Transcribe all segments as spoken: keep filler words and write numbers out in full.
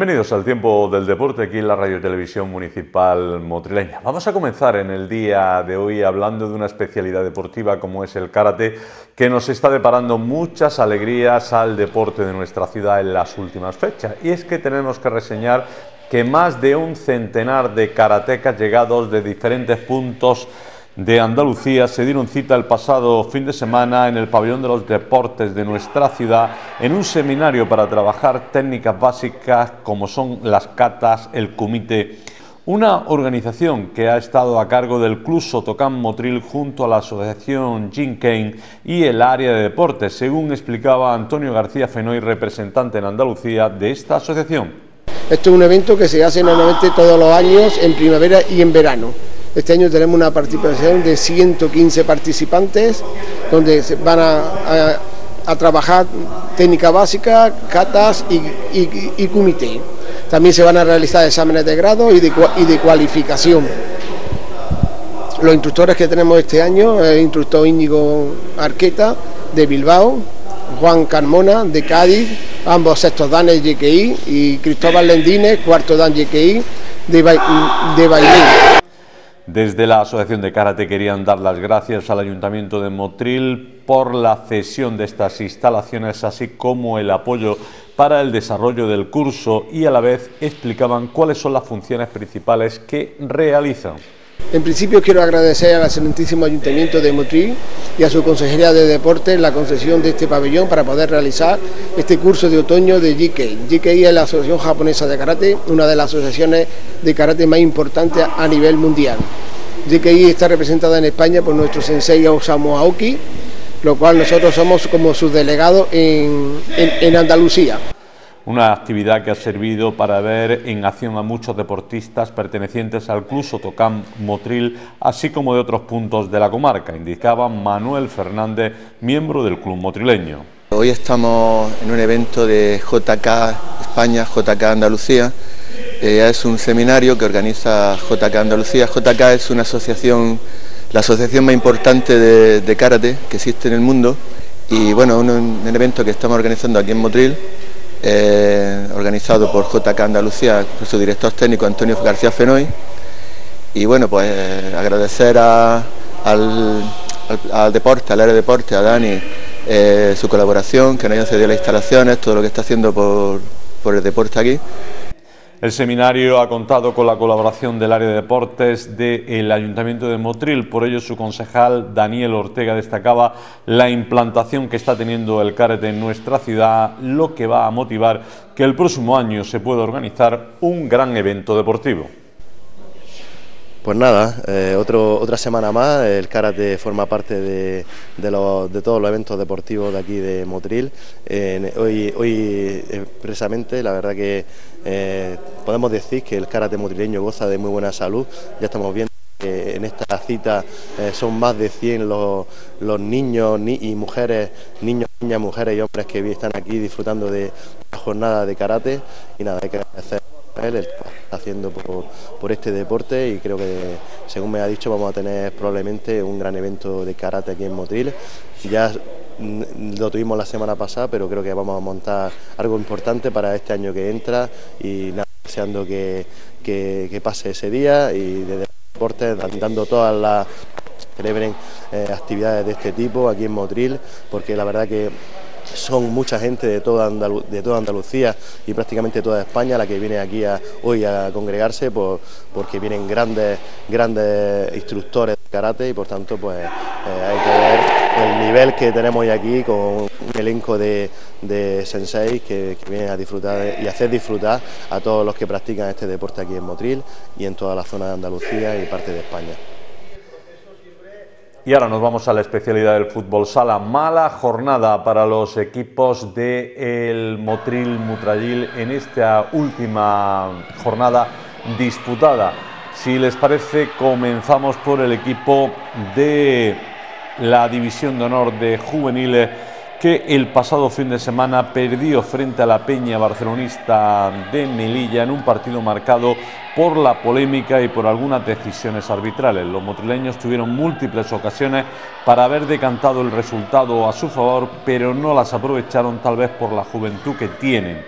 Bienvenidos al Tiempo del Deporte aquí en la Radio y Televisión Municipal Motrileña. Vamos a comenzar en el día de hoy hablando de una especialidad deportiva como es el karate, que nos está deparando muchas alegrías al deporte de nuestra ciudad en las últimas fechas. Y es que tenemos que reseñar que más de un centenar de karatecas llegados de diferentes puntos de Andalucía se dieron cita el pasado fin de semana en el pabellón de los deportes de nuestra ciudad en un seminario para trabajar técnicas básicas como son las katas, el kumite, una organización que ha estado a cargo del Club Shotokan Motril junto a la asociación Jinkein y el área de deportes, según explicaba Antonio García Fenoy, representante en Andalucía de esta asociación. Esto es un evento que se hace normalmente todos los años en primavera y en verano. Este año tenemos una participación de ciento quince participantes, donde se van a, a, a trabajar técnica básica, katas y, y, y kumite. También se van a realizar exámenes de grado y de, y de cualificación. Los instructores que tenemos este año, el instructor Íñigo Arqueta de Bilbao, Juan Carmona de Cádiz, ambos sextos danes Y K I, y Cristóbal Lendines, cuarto dan Y K I de, ba de Bailén. Desde la Asociación de Karate querían dar las gracias al Ayuntamiento de Motril por la cesión de estas instalaciones, así como el apoyo para el desarrollo del curso, y a la vez explicaban cuáles son las funciones principales que realizan. En principio quiero agradecer al excelentísimo Ayuntamiento de Motril y a su Consejería de Deportes la concesión de este pabellón para poder realizar este curso de otoño de Jikkei. Jikkei es la Asociación Japonesa de Karate, una de las asociaciones de karate más importantes a nivel mundial. Jikkei está representada en España por nuestro sensei Osamu Aoki, lo cual nosotros somos como sus delegados en, en, en Andalucía. Una actividad que ha servido para ver en acción a muchos deportistas pertenecientes al Club Shotokan Motril, así como de otros puntos de la comarca, indicaba Manuel Fernández, miembro del club motrileño. Hoy estamos en un evento de J K España, J K Andalucía. Eh, es un seminario que organiza J K Andalucía. J K es una asociación, la asociación más importante de, de karate que existe en el mundo, y bueno, un, un evento que estamos organizando aquí en Motril. Eh, organizado por J K Andalucía, por su director técnico Antonio García Fenoy, y bueno, pues eh, agradecer a, al, al, al deporte, al área de deporte, a Dani, eh, su colaboración, que nos haya cedido las instalaciones, todo lo que está haciendo por, por el deporte aquí. El seminario ha contado con la colaboración del área de deportes del Ayuntamiento de Motril. Por ello, su concejal Daniel Ortega destacaba la implantación que está teniendo el karate en nuestra ciudad, lo que va a motivar que el próximo año se pueda organizar un gran evento deportivo. Pues nada, eh, otro, otra semana más. El karate forma parte de, de, los, de todos los eventos deportivos de aquí de Motril. Eh, hoy, hoy expresamente, la verdad que eh, podemos decir que el karate motrileño goza de muy buena salud. Ya estamos viendo que en esta cita eh, son más de cien los, los niños ni, y mujeres, niños, niñas, mujeres y hombres que están aquí disfrutando de la jornada de karate. Y nada, hay que agradecer él, el que está haciendo por, por este deporte, y creo que, según me ha dicho, vamos a tener probablemente un gran evento de karate aquí en Motril. Ya lo tuvimos la semana pasada, pero creo que vamos a montar algo importante para este año que entra, y nada, deseando que, que, que pase ese día, y desde el deporte dando todas las celebren eh, actividades de este tipo aquí en Motril, porque la verdad que son mucha gente de toda, Andalu de toda Andalucía y prácticamente toda España la que viene aquí a, hoy a congregarse, por, porque vienen grandes, grandes instructores de karate, y por tanto pues eh, hay que ver el nivel que tenemos hoy aquí con un elenco de, de senseis que, que vienen a disfrutar de, y hacer disfrutar a todos los que practican este deporte aquí en Motril y en toda la zona de Andalucía y parte de España. Y ahora nos vamos a la especialidad del fútbol sala. Mala jornada para los equipos del Motril Mutrayil en esta última jornada disputada. Si les parece, comenzamos por el equipo de la División de Honor de Juveniles, que el pasado fin de semana perdió frente a la Peña Barcelonista de Melilla en un partido marcado por la polémica y por algunas decisiones arbitrales. Los motrileños tuvieron múltiples ocasiones para haber decantado el resultado a su favor, pero no las aprovecharon, tal vez por la juventud que tienen.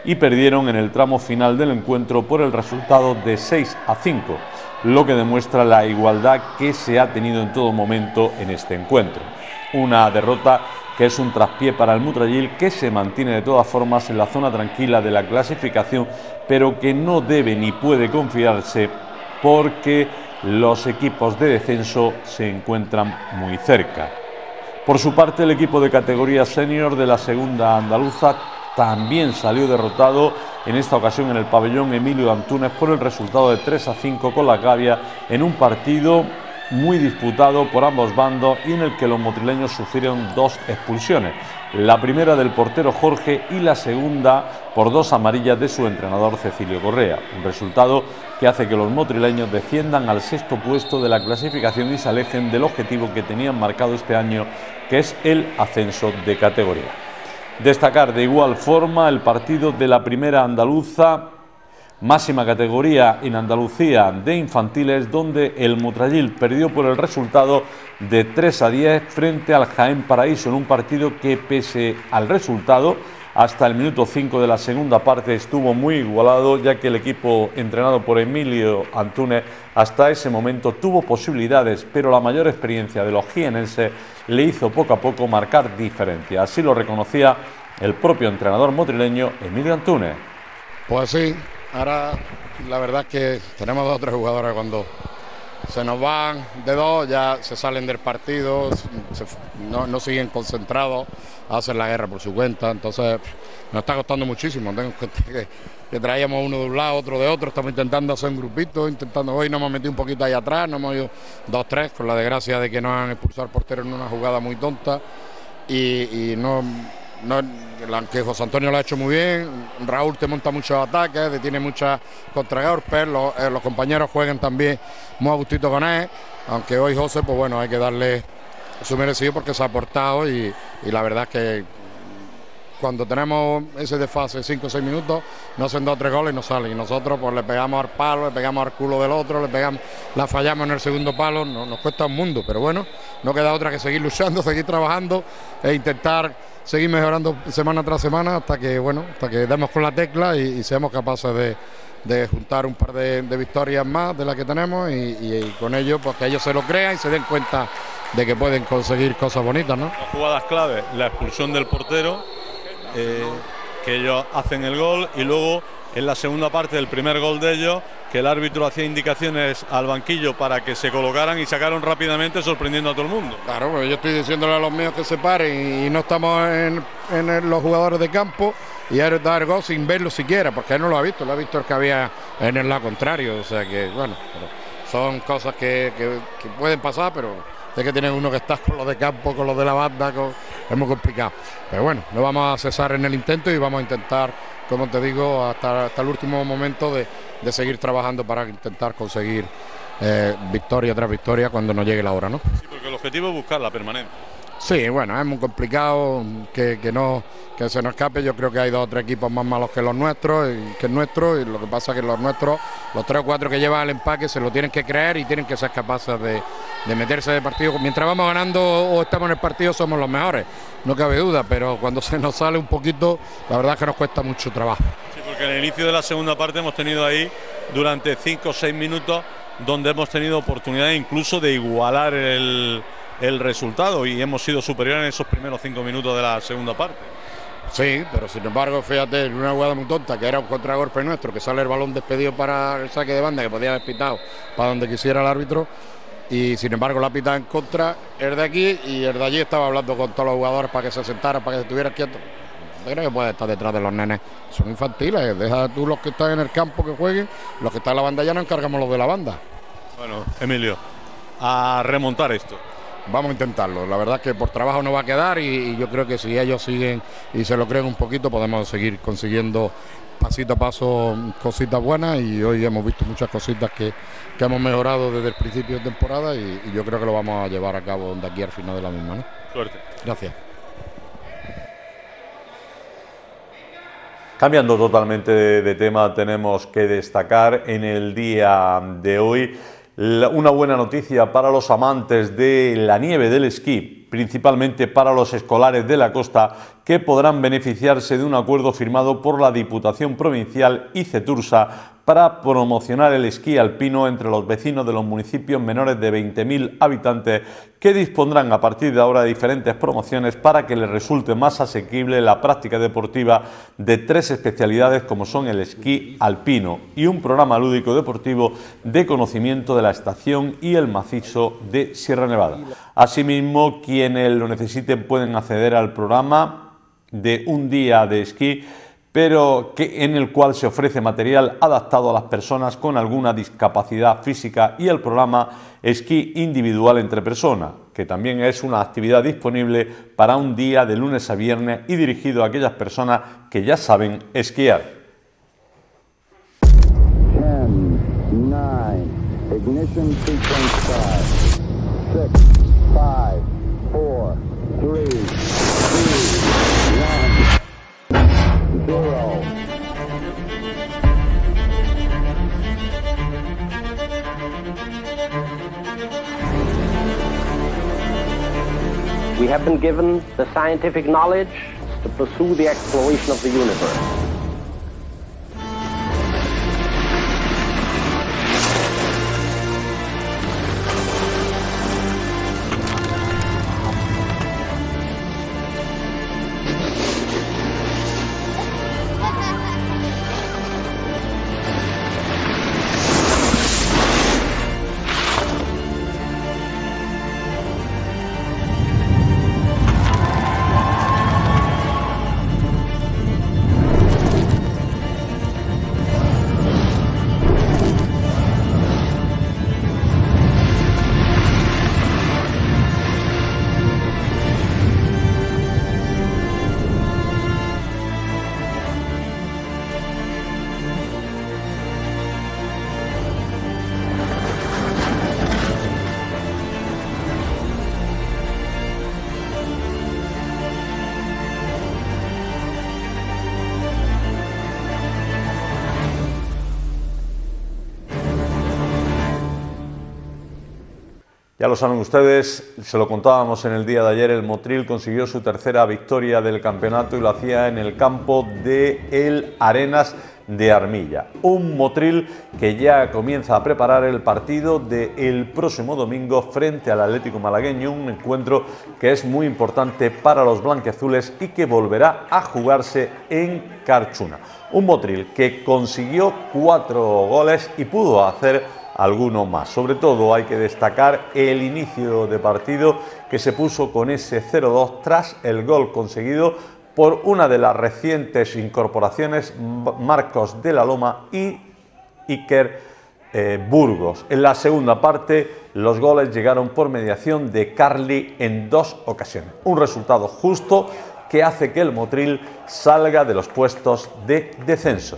y perdieron en el tramo final del encuentro por el resultado de seis a cinco, lo que demuestra la igualdad que se ha tenido en todo momento en este encuentro. Una derrota que es un traspié para el Mutrayil, que se mantiene de todas formas en la zona tranquila de la clasificación, pero que no debe ni puede confiarse porque los equipos de descenso se encuentran muy cerca. Por su parte, el equipo de categoría senior de la segunda andaluza también salió derrotado, en esta ocasión en el pabellón Emilio Antúnez, por el resultado de tres a cinco con la Gavia, en un partido muy disputado por ambos bandos y en el que los motrileños sufrieron dos expulsiones, la primera del portero Jorge y la segunda por dos amarillas de su entrenador Cecilio Correa, un resultado que hace que los motrileños desciendan al sexto puesto de la clasificación y se alejen del objetivo que tenían marcado este año, que es el ascenso de categoría. Destacar de igual forma el partido de la primera andaluza, máxima categoría en Andalucía de infantiles, donde el Mutrayil perdió por el resultado de tres a diez frente al Jaén Paraíso, en un partido que, pese al resultado, hasta el minuto cinco de la segunda parte estuvo muy igualado, ya que el equipo entrenado por Emilio Antúnez hasta ese momento tuvo posibilidades, pero la mayor experiencia de los jienenses le hizo poco a poco marcar diferencia. Así lo reconocía el propio entrenador motrileño Emilio Antúnez. Pues sí, ahora la verdad es que tenemos dos o tres jugadores cuando se nos van de dos, ya se salen del partido, se, no, no siguen concentrados, hacen la guerra por su cuenta, entonces nos está costando muchísimo. Tengo que, que, que traíamos uno de un lado, otro de otro, estamos intentando hacer un grupito, intentando, hoy nos hemos metido un poquito ahí atrás, nos hemos ido dos tres, con la desgracia de que nos han expulsado al portero en una jugada muy tonta y, y no... No, que José Antonio lo ha hecho muy bien, Raúl te monta muchos ataques, detiene muchas contragolpes, los, eh, los compañeros juegan también muy a gustito con él, aunque hoy José, pues bueno, hay que darle su merecido porque se ha aportado y, y la verdad es que cuando tenemos ese desfase cinco o seis minutos, no hacen dos o tres goles y no salen, y nosotros pues le pegamos al palo, le pegamos al culo del otro, le pegamos, la fallamos en el segundo palo, no, nos cuesta un mundo, pero bueno, no queda otra que seguir luchando, seguir trabajando e intentar seguir mejorando semana tras semana hasta que bueno, hasta que demos con la tecla y, y seamos capaces de, de juntar un par de, de victorias más de las que tenemos y, y, y con ello pues que ellos se lo crean y se den cuenta de que pueden conseguir cosas bonitas, ¿no? Las jugadas clave, la expulsión del portero, eh, que ellos hacen el gol, y luego en la segunda parte del primer gol de ellos, que el árbitro hacía indicaciones al banquillo para que se colocaran y sacaron rápidamente, sorprendiendo a todo el mundo. Claro, pues yo estoy diciéndole a los míos que se paren y no estamos en, en los jugadores de campo y él da el gol sin verlo siquiera, porque él no lo ha visto, lo ha visto el que había en el lado contrario, o sea que bueno, pero son cosas que, que, que pueden pasar, pero es que tienen uno que está con los de campo, con los de la banda, con... es muy complicado. Pero bueno, no vamos a cesar en el intento y vamos a intentar, como te digo, hasta, hasta el último momento de, de seguir trabajando para intentar conseguir eh, victoria tras victoria cuando nos llegue la hora, ¿no? Sí, porque el objetivo es buscar la permanencia. Sí, bueno, es muy complicado que, que no que se nos escape. Yo creo que hay dos o tres equipos más malos que los nuestros, y, que el nuestro, y lo que pasa es que los nuestros, los tres o cuatro que llevan el empaque, se lo tienen que creer y tienen que ser capaces de, de meterse de partido. Mientras vamos ganando o estamos en el partido somos los mejores, no cabe duda, pero cuando se nos sale un poquito, la verdad es que nos cuesta mucho trabajo. Sí, porque en el inicio de la segunda parte hemos tenido ahí durante cinco o seis minutos donde hemos tenido oportunidad incluso de igualar el... el resultado y hemos sido superiores en esos primeros cinco minutos de la segunda parte. Sí, pero sin embargo, fíjate, en una jugada muy tonta, que era un contragolpe nuestro, que sale el balón despedido para el saque de banda, que podía haber pitado para donde quisiera el árbitro, y sin embargo la pita en contra el de aquí, y el de allí estaba hablando con todos los jugadores para que se sentaran, para que se estuvieran quietos. Yo creo que puede estar detrás de los nenes, son infantiles, deja tú los que están en el campo que jueguen, los que están en la banda ya nos encargamos los de la banda. Bueno, Emilio, a remontar esto. Vamos a intentarlo, la verdad es que por trabajo no va a quedar y, y yo creo que si ellos siguen y se lo creen un poquito podemos seguir consiguiendo pasito a paso cositas buenas, y hoy hemos visto muchas cositas que, que hemos mejorado desde el principio de temporada y, y yo creo que lo vamos a llevar a cabo de aquí al final de la misma, ¿no? Suerte. Gracias. Cambiando totalmente de, de tema, tenemos que destacar en el día de hoy una buena noticia para los amantes de la nieve, del esquí, principalmente para los escolares de la costa, que podrán beneficiarse de un acuerdo firmado por la Diputación Provincial y Cetursa para promocionar el esquí alpino entre los vecinos de los municipios menores de veinte mil habitantes, que dispondrán a partir de ahora de diferentes promociones para que les resulte más asequible la práctica deportiva de tres especialidades como son el esquí alpino y un programa lúdico deportivo de conocimiento de la estación y el macizo de Sierra Nevada. Asimismo, quienes lo necesiten pueden acceder al programa de un día de esquí, pero que, en el cual se ofrece material adaptado a las personas con alguna discapacidad física, y el programa Esquí Individual entre Personas, que también es una actividad disponible para un día de lunes a viernes y dirigido a aquellas personas que ya saben esquiar. ten, nueve, ignition sequence start, seis, cinco, cuatro, tres, dos, uno. Zero. We have been given the scientific knowledge to pursue the exploration of the universe. Ya lo saben ustedes, se lo contábamos en el día de ayer, el Motril consiguió su tercera victoria del campeonato y lo hacía en el campo de el Arenas de Armilla. Un Motril que ya comienza a preparar el partido del próximo domingo frente al Atlético Malagueño, un encuentro que es muy importante para los blanquiazules y que volverá a jugarse en Carchuna. Un Motril que consiguió cuatro goles y pudo hacer alguno más. Sobre todo hay que destacar el inicio de partido que se puso con ese cero dos tras el gol conseguido por una de las recientes incorporaciones, Marcos de la Loma y Iker eh, Burgos. En la segunda parte los goles llegaron por mediación de Carly en dos ocasiones. Un resultado justo que hace que el Motril salga de los puestos de descenso.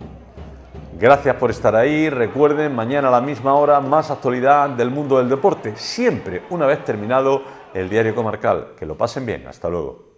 Gracias por estar ahí. Recuerden, mañana a la misma hora, más actualidad del mundo del deporte, siempre una vez terminado el diario comarcal. Que lo pasen bien. Hasta luego.